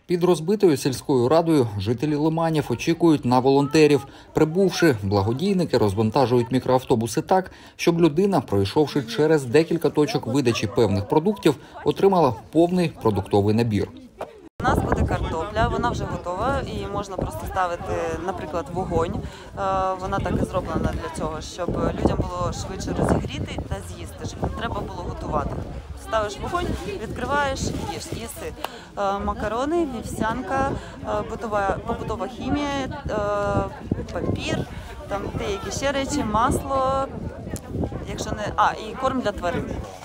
Під розбитою сільською радою жителі Лиманів очікують на волонтерів. Прибувши, благодійники розвантажують мікроавтобуси так, щоб людина, пройшовши через декілька точок видачі певних продуктів, отримала повний продуктовий набір. У нас буде картопля, вона вже готова, і можна просто ставити, наприклад, вогонь. Вона так і зроблена для цього, щоб людям було швидше розігріти та з'їсти, щоб не треба було готувати. Ставиш вогонь, відкриваєш, їси. Макарони, вівсянка, побутова хімія, папір, там деякі ще речі, масло, якщо не, і корм для тварин.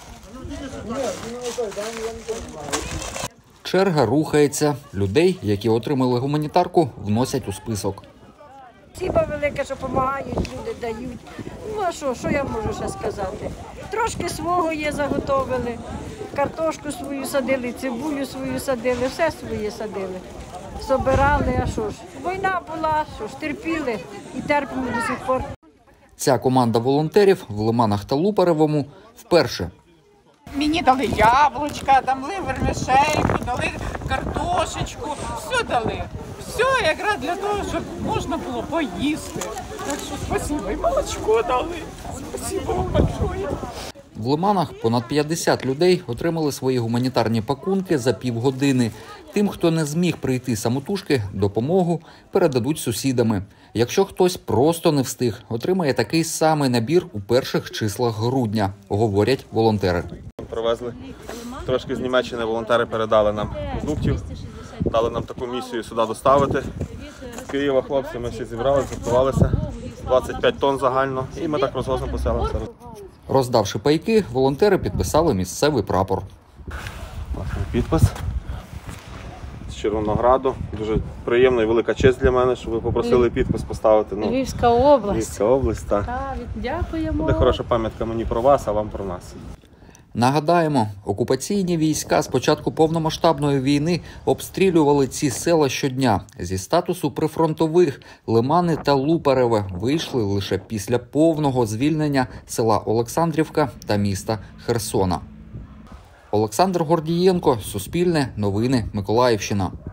Черга рухається. Людей, які отримали гуманітарку, вносять у список. Спасибо велике, що допомагають, люди дають. Ну а що я можу ще сказати? Трошки свого є заготовили, картошку свою садили, цибулю свою садили, все своє садили. Собирали, а що ж? Війна була, що ж, терпіли і терпимо до сих пор. Ця команда волонтерів в Лиманах та Лупаревому вперше. Мені дали яблучка, дали вермішельку, дали картошечку, все дали. Все якраз для того, щоб можна було поїсти. Так що спасибо. І молочко дали. Спасибо вам большое. В Лиманах понад 50 людей отримали свої гуманітарні пакунки за півгодини. Тим, хто не зміг прийти самотужки, допомогу передадуть сусідами. Якщо хтось просто не встиг, отримає такий самий набір у перших числах грудня, говорять волонтери. Привезли. Трошки з Німеччини волонтери передали нам продуктів, дали нам таку місію сюди доставити. З Києва хлопці ми всі зібрали, згуртувалися, 25 тонн загально, і ми так розвозимо по селам. Роздавши пайки, волонтери підписали місцевий прапор. Власний підпис з Червонограду. Дуже приємна і велика честь для мене, що ви попросили підпис поставити. Львівська область. Львівська область, так. Дякуємо. Буде хороша пам'ятка мені про вас, а вам про нас. Нагадаємо, окупаційні війська з початку повномасштабної війни обстрілювали ці села щодня. Зі статусу прифронтових Лимани та Лупареве вийшли лише після повного звільнення села Олександрівка та міста Херсона. Олександр Гордієнко, Суспільне, Новини, Миколаївщина.